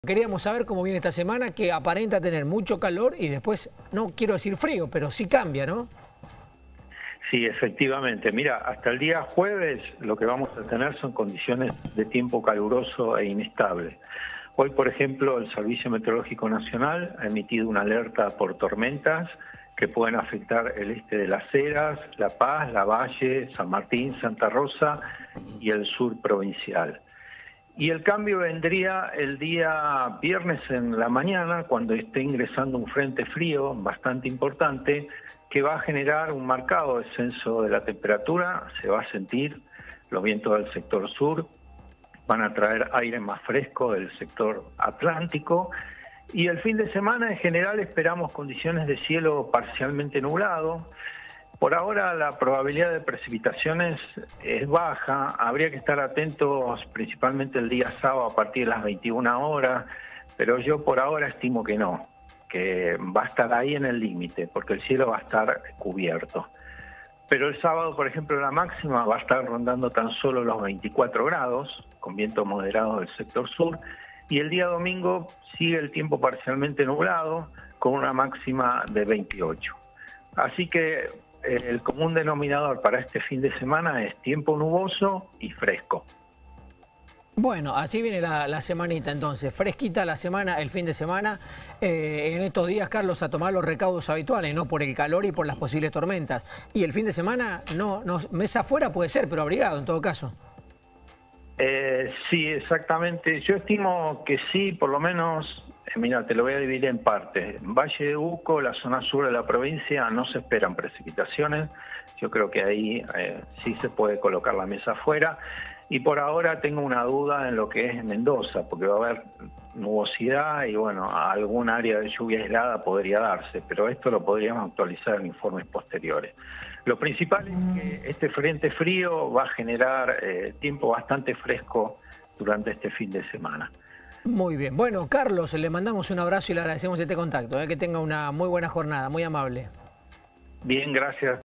Queríamos saber cómo viene esta semana, que aparenta tener mucho calor y después, no quiero decir frío, pero sí cambia, ¿no? Sí, efectivamente. Mira, hasta el día jueves lo que vamos a tener son condiciones de tiempo caluroso e inestable. Hoy, por ejemplo, el Servicio Meteorológico Nacional ha emitido una alerta por tormentas que pueden afectar el este de Las Heras, La Paz, Lavalle, San Martín, Santa Rosa y el sur provincial. Y el cambio vendría el día viernes en la mañana, cuando esté ingresando un frente frío bastante importante, que va a generar un marcado descenso de la temperatura. Se va a sentir los vientos del sector sur, van a traer aire más fresco del sector atlántico. Y el fin de semana en general esperamos condiciones de cielo parcialmente nublado. Por ahora la probabilidad de precipitaciones es baja, habría que estar atentos principalmente el día sábado a partir de las 21 horas, pero yo por ahora estimo que no, que va a estar ahí en el límite, porque el cielo va a estar cubierto. Pero el sábado, por ejemplo, la máxima va a estar rondando tan solo los 24 grados, con viento moderado del sector sur, y el día domingo sigue el tiempo parcialmente nublado, con una máxima de 28. Así que el común denominador para este fin de semana es tiempo nuboso y fresco. Bueno, así viene la semanita entonces, fresquita la semana, el fin de semana. En estos días, Carlos, a tomar los recaudos habituales, ¿no? Por el calor y por las posibles tormentas. Y el fin de semana, no, mesa afuera puede ser, pero abrigado en todo caso. Sí, exactamente. Yo estimo que sí, por lo menos, mira, te lo voy a dividir en partes. Valle de Uco, la zona sur de la provincia, no se esperan precipitaciones. Yo creo que ahí sí se puede colocar la mesa afuera. Y por ahora tengo una duda en lo que es Mendoza, porque va a haber nubosidad y bueno, algún área de lluvia aislada podría darse, pero esto lo podríamos actualizar en informes posteriores. Lo principal es que este frente frío va a generar tiempo bastante fresco durante este fin de semana. Muy bien. Bueno, Carlos, le mandamos un abrazo y le agradecemos este contacto. Que tenga una muy buena jornada, muy amable. Bien, gracias.